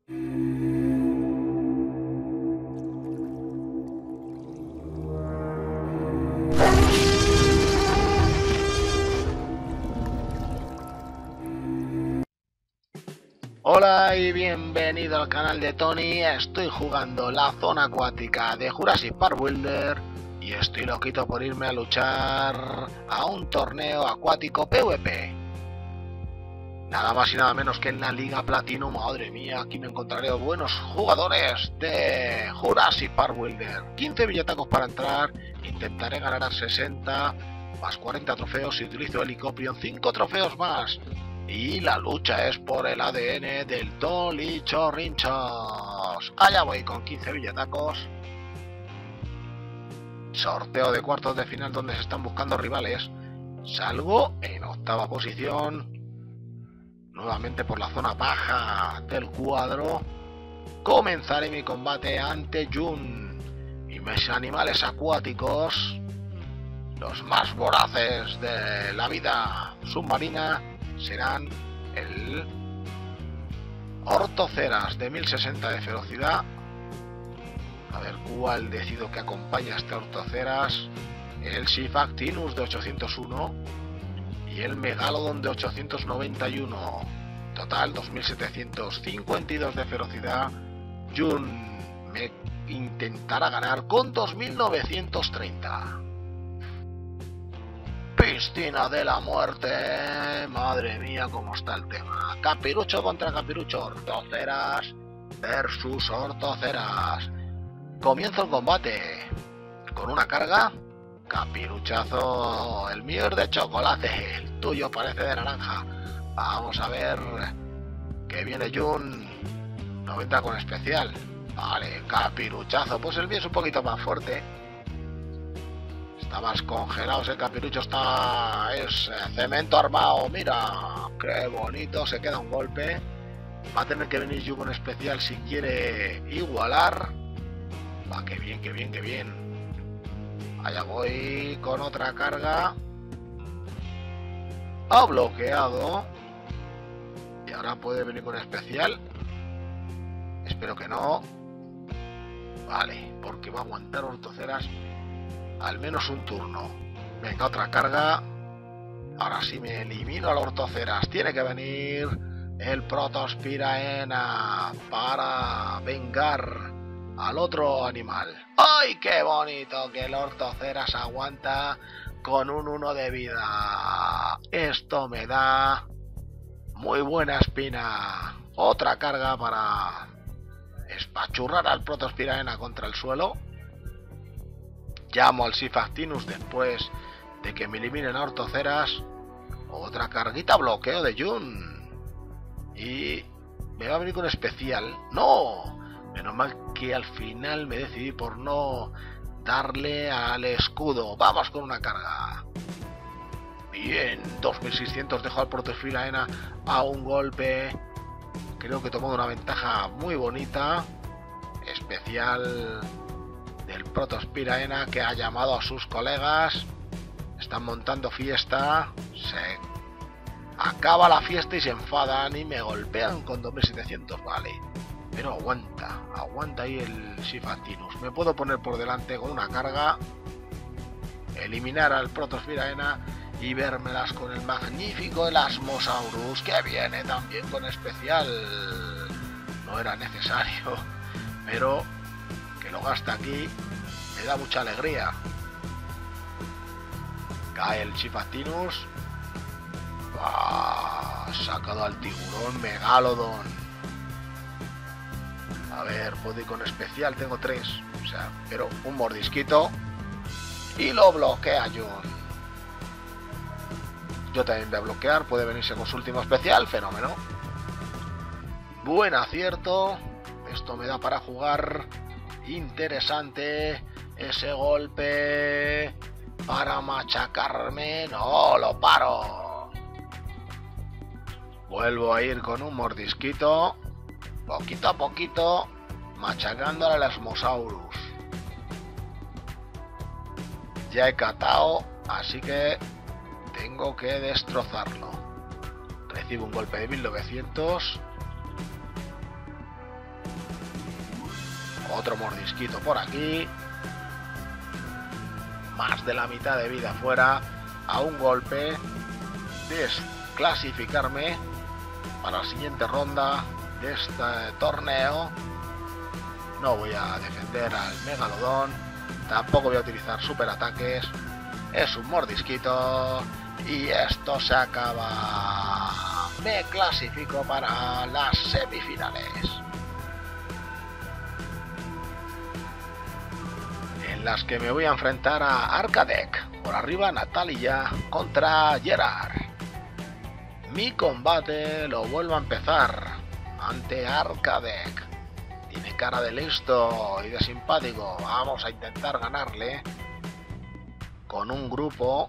Hola y bienvenido al canal de Tony. Estoy jugando la zona acuática de Jurassic Park Builder y estoy loquito por irme a luchar a un torneo acuático PvP. Nada más y nada menos que en la Liga Platino. Madre mía, aquí me encontraré buenos jugadores de Jurassic Park Builder. 15 billetacos para entrar, intentaré ganar a 60, más 40 trofeos si utilizo Helicoprion, 5 trofeos más. Y la lucha es por el ADN del Tolichorrinchos. Allá voy con 15 billetacos. Sorteo de cuartos de final donde se están buscando rivales. Salgo en octava posición. Nuevamente por la zona baja del cuadro. Comenzaré mi combate ante Jun y mis animales acuáticos, los más voraces de la vida submarina, serán el Ortoceras de 1060 de velocidad. A ver cuál decido que acompaña a este Ortoceras. El Sifactinus de 801 y el Megalodon de 891. Total 2752 de velocidad. Jun me intentará ganar con 2930. Piscina de la muerte. Madre mía, cómo está el tema. Capirucho contra Capirucho. Ortoceras versus Ortoceras. Comienzo el combate con una carga. Capiruchazo. El mío es de chocolate, el tuyo parece de naranja. Vamos a ver que viene Jun. 90 con especial. Vale, Capiruchazo. Pues el mío es un poquito más fuerte. Está más congelado, ese Capirucho es cemento armado. Mira, qué bonito, se queda un golpe. Va a tener que venir yo con especial si quiere igualar. Va, qué bien, qué bien, qué bien. Allá voy con otra carga. Ha bloqueado. Y ahora puede venir con especial. Espero que no. Vale, porque va a aguantar Ortoceras al menos un turno. Venga, otra carga. Ahora sí me elimino al Ortoceras. Tiene que venir el Protospiraena para vengar al otro animal. ¡Ay, qué bonito que el Ortoceras aguanta con un 1 de vida! Esto me da muy buena espina. Otra carga para espachurrar al Protospiraena contra el suelo. Llamo al Sifactinus después de que me eliminen a Ortoceras. Otra carguita, bloqueo de Jun. Y me va a venir con especial. ¡No! Menos mal que al final me decidí por no darle al escudo. Vamos con una carga. Bien, 2600 dejo al Protospiraena a un golpe. Creo que he tomado una ventaja muy bonita. Especial del Protospiraena, que ha llamado a sus colegas. Están montando fiesta. Se acaba la fiesta y se enfadan y me golpean con 2700. Vale, pero aguanta ahí el Sifactinus. Me puedo poner por delante con una carga, eliminar al Protospiraena y vérmelas con el magnífico Elasmosaurus, que viene también con especial. No era necesario, pero que lo gasta aquí me da mucha alegría. Cae el Sifactinus. Sacado al tiburón Megalodon. A ver, puedo ir con especial, tengo 3. O sea, pero un mordisquito y lo bloquea Jun. Yo también voy a bloquear, puede venirse con su último especial, fenómeno. Buen acierto. Esto me da para jugar interesante. Ese golpe para machacarme. No, lo paro. Vuelvo a ir con un mordisquito. Poquito a poquito, machacando al Elasmosaurus. Ya he catado, así que tengo que destrozarlo. Recibo un golpe de 1900. Otro mordisquito por aquí. Más de la mitad de vida fuera. A un golpe. Desclasificarme para la siguiente ronda de este torneo. No voy a defender al Megalodón. Tampoco voy a utilizar superataques. Es un mordisquito. Y esto se acaba. Me clasifico para las semifinales, en las que me voy a enfrentar a Arcadec. Por arriba Natalia contra Gerard. Mi combate lo vuelvo a empezar ante Arcadec. Tiene cara de listo y de simpático. Vamos a intentar ganarle con un grupo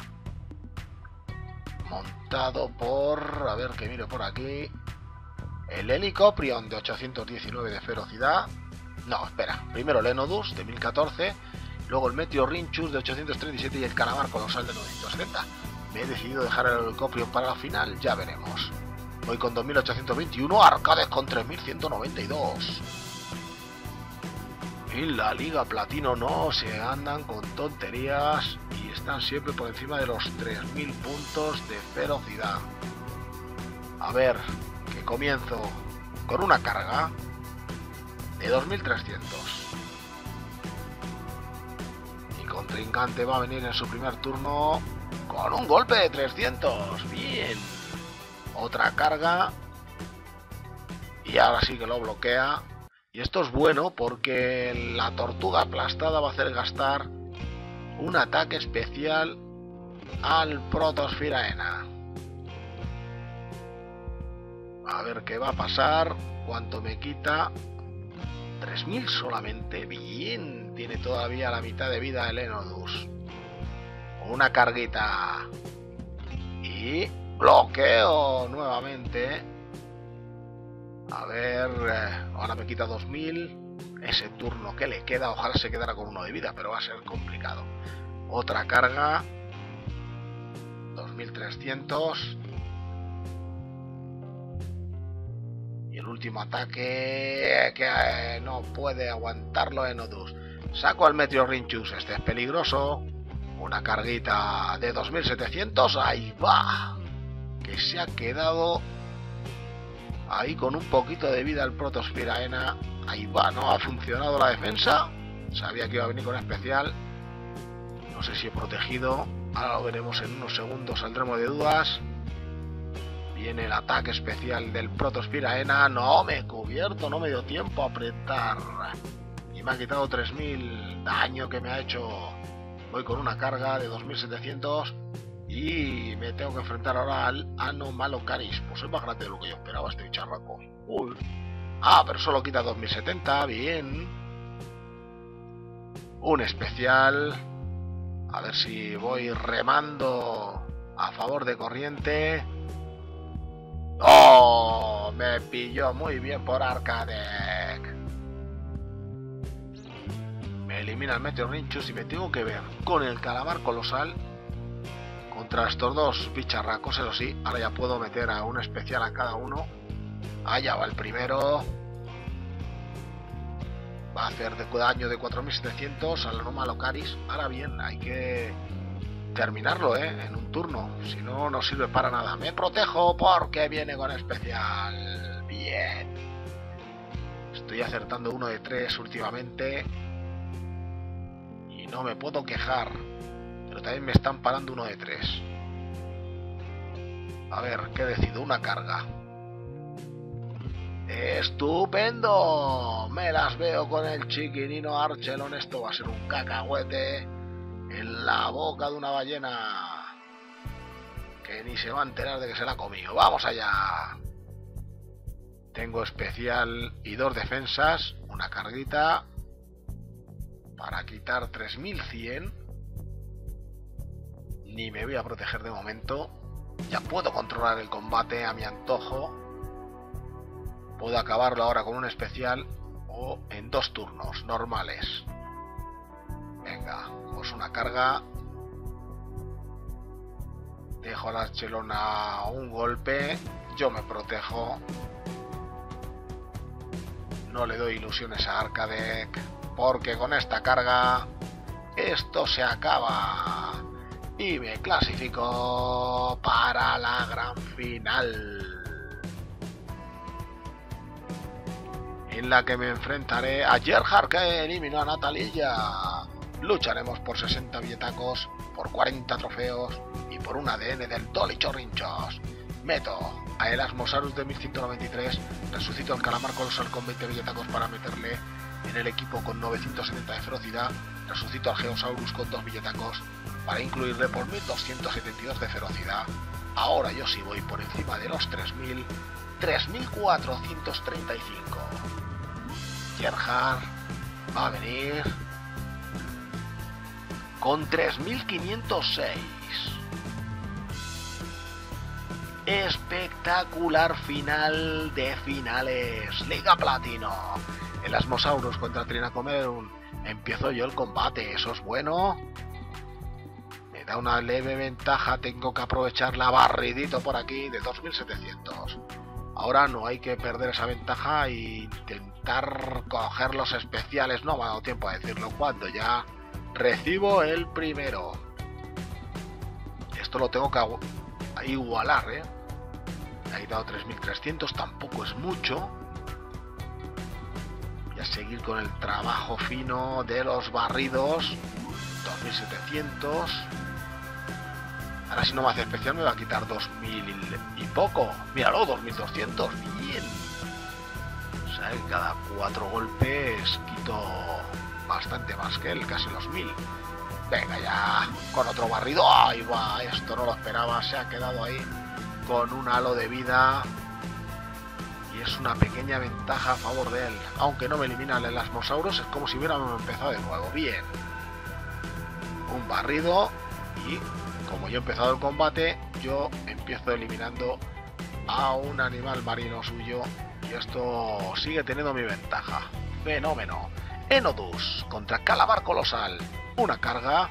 montado por... a ver que miro por aquí. El Helicoprion de 819 de ferocidad. No, espera. Primero el Enodus de 1014. Luego el Meteorrinchus de 837 y el Calamar Colosal de 970. Me he decidido dejar el Helicoprion para la final. Ya veremos. Voy con 2821. Arcades con 3192. En la Liga Platino no se andan con tonterías y están siempre por encima de los 3000 puntos de ferocidad. A ver, que comienzo con una carga de 2300. Mi contrincante va a venir en su primer turno con un golpe de 300. Bien. Otra carga. Y ahora sí que lo bloquea. Y esto es bueno porque la tortuga aplastada va a hacer gastar un ataque especial al Protosfiraena. A ver qué va a pasar. ¿Cuánto me quita? 3000 solamente. Bien. Tiene todavía la mitad de vida el Enodus. Una carguita. Y bloqueo nuevamente. A ver, ahora me quita 2000. Ese turno que le queda, ojalá se quedara con uno de vida, pero va a ser complicado. Otra carga. 2300. Y el último ataque que no puede aguantarlo Enodus. Saco al Meteorrinchus, este es peligroso. Una carguita de 2700. Ahí va. Que se ha quedado ahí con un poquito de vida el Protosfiraena. Ahí va, no ha funcionado la defensa. Sabía que iba a venir con especial. No sé si he protegido. Ahora lo veremos en unos segundos, saldremos de dudas. Viene el ataque especial del Protosfiraena. No me he cubierto, no me dio tiempo a apretar. Y me ha quitado 3000 daño que me ha hecho. Voy con una carga de 2700. Y me tengo que enfrentar ahora al Anomalocaris. Pues es más grande de lo que yo esperaba este bicharraco. Uy. Ah, pero solo quita 2070. Bien. Un especial. A ver si voy remando a favor de corriente. ¡Oh! Me pilló muy bien por Arcadec. Me elimina el Meteorrinchus y me tengo que ver con el Calamar Colosal contra estos dos bicharracos. Eso sí, ahora ya puedo meter a un especial a cada uno. Allá va el primero. Va a hacer de daño de 4700 al Anomalocaris. Ahora bien, hay que terminarlo en un turno, si no, no sirve para nada. Me protejo porque viene con especial. Bien. Estoy acertando uno de 3 últimamente y no me puedo quejar. Pero también me están parando uno de 3. A ver, ¿qué decido? Una carga. ¡Estupendo! Me las veo con el chiquinino Archelon. Esto va a ser un cacahuete en la boca de una ballena que ni se va a enterar de que se la ha comido. ¡Vamos allá! Tengo especial y 2 defensas. Una carguita para quitar 3100. Ni me voy a proteger de momento. Ya puedo controlar el combate a mi antojo. Puedo acabarlo ahora con un especial o en 2 turnos normales. Venga, pues una carga. Dejo al Archelon a un golpe. Yo me protejo. No le doy ilusiones a Arcadec. porque con esta carga esto se acaba y me clasifico para la gran final, en la que me enfrentaré a Gerhard, que eliminó a Natalilla. Lucharemos por 60 billetacos, por 40 trofeos y por un ADN del Dolly Chorrinchos. Meto a el Asmosaurus de 1193, resucito al Calamar Colosal con 20 billetacos para meterle en el equipo con 970 de ferocidad, resucito al Geosaurus con 2 billetacos para incluirle por 1272 de ferocidad. Ahora yo sí voy por encima de los 3000, 3435. Gerhard va a venir con 3506. Espectacular final de finales. Liga Platino. El Asmosaurus contra Trinacomerum. Empiezo yo el combate. Eso es bueno. Me da una leve ventaja. Tengo que aprovecharla barridito por aquí de 2700. Ahora no hay que perder esa ventaja e intentar coger los especiales. No me ha dado tiempo a decirlo cuando ya recibo el primero. Esto lo tengo que igualar, Me ha dado 3300, tampoco es mucho. Voy a seguir con el trabajo fino de los barridos. 2700. Ahora si no me hace especial me va a quitar 2000 y poco. Míralo, 2200. Bien. O sea, que cada 4 golpes quito bastante más que él, casi los 1000. Venga ya, con otro barrido. Ahí va, esto no lo esperaba. Se ha quedado ahí con un halo de vida. Y es una pequeña ventaja a favor de él. Aunque no me elimina el Asmosaurus, es como si hubiéramos empezado de nuevo. Bien. Un barrido. Y como yo he empezado el combate, yo empiezo eliminando a un animal marino suyo. Y esto sigue teniendo mi ventaja. Fenómeno. Enodus contra Calamar Colosal. Una carga.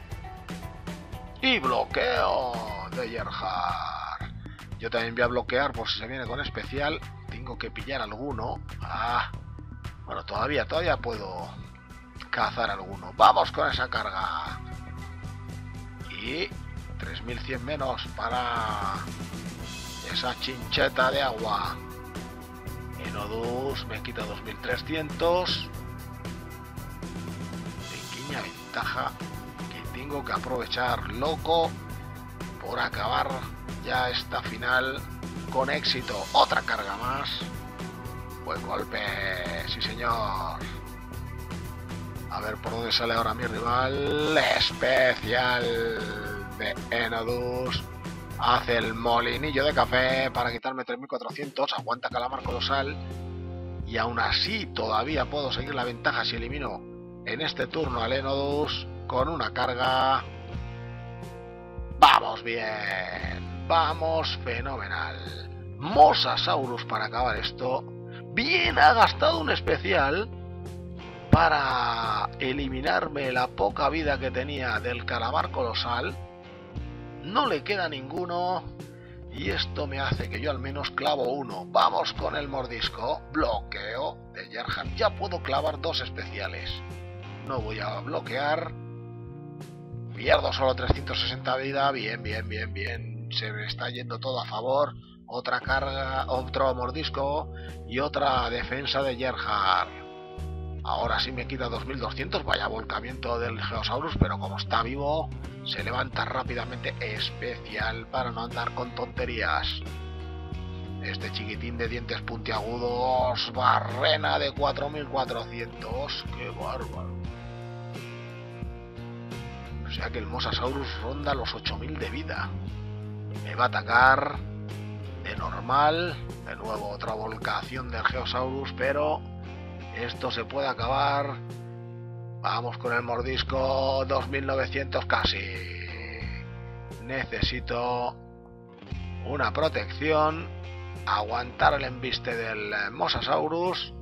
Y bloqueo de Gerhard. Yo también voy a bloquear por si se viene con especial. Tengo que pillar alguno. Bueno, todavía puedo cazar alguno. Vamos con esa carga. Y 3100 menos para esa chincheta de agua. Enodus me quita 2300. Pequeña ventaja que tengo que aprovechar, loco, por acabar ya esta final con éxito. Otra carga más. Buen golpe, sí señor. A ver por dónde sale ahora mi rival. Especial de Enodus. Hace el molinillo de café para quitarme 3400. Aguanta Calamar Colosal. Y aún así todavía puedo seguir la ventaja si elimino en este turno al Enodus con una carga. Vamos bien. Vamos fenomenal. Mosasaurus para acabar esto. Bien, ha gastado un especial para eliminarme la poca vida que tenía del Calamar Colosal. No le queda ninguno y esto me hace que yo al menos clavo uno. Vamos con el mordisco. Bloqueo de Gerhard. Ya puedo clavar 2 especiales. No voy a bloquear. Pierdo solo 360 vida. Bien. Se me está yendo todo a favor. Otra carga, otro mordisco y otra defensa de Gerhard. Ahora sí me quita 2200. Vaya volcamiento del Geosaurus, pero como está vivo se levanta rápidamente. Especial para no andar con tonterías. Este chiquitín de dientes puntiagudos. Barrena de 4400. ¡Qué bárbaro! O sea que el Mosasaurus ronda los 8000 de vida. Me va a atacar de normal. De nuevo otra volcación del Geosaurus, pero esto se puede acabar. Vamos con el mordisco. 2900 casi. Necesito una protección. Aguantar el embiste del Mosasaurus.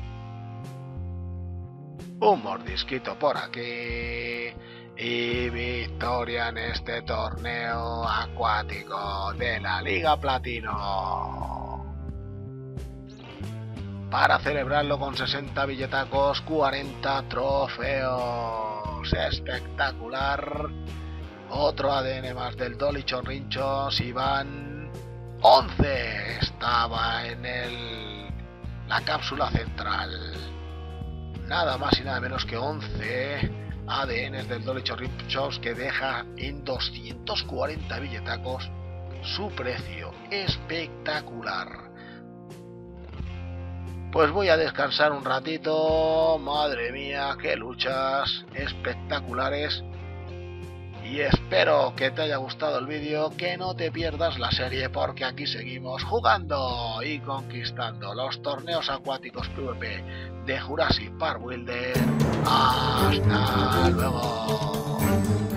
Un mordisquito por aquí. Y victoria en este torneo acuático de la Liga Platino. para celebrarlo con 60 billetacos, 40 trofeos. Espectacular. Otro ADN más del Dolly Chorrinchos y van 11. Estaba en la cápsula central. Nada más y nada menos que 11 ADNs del Dolly Chorrinchos, que deja en 240 billetacos su precio. Espectacular. Pues voy a descansar un ratito. Madre mía, qué luchas espectaculares. Y espero que te haya gustado el vídeo, que no te pierdas la serie, porque aquí seguimos jugando y conquistando los torneos acuáticos PvP de Jurassic Park Wilder. ¡Hasta luego!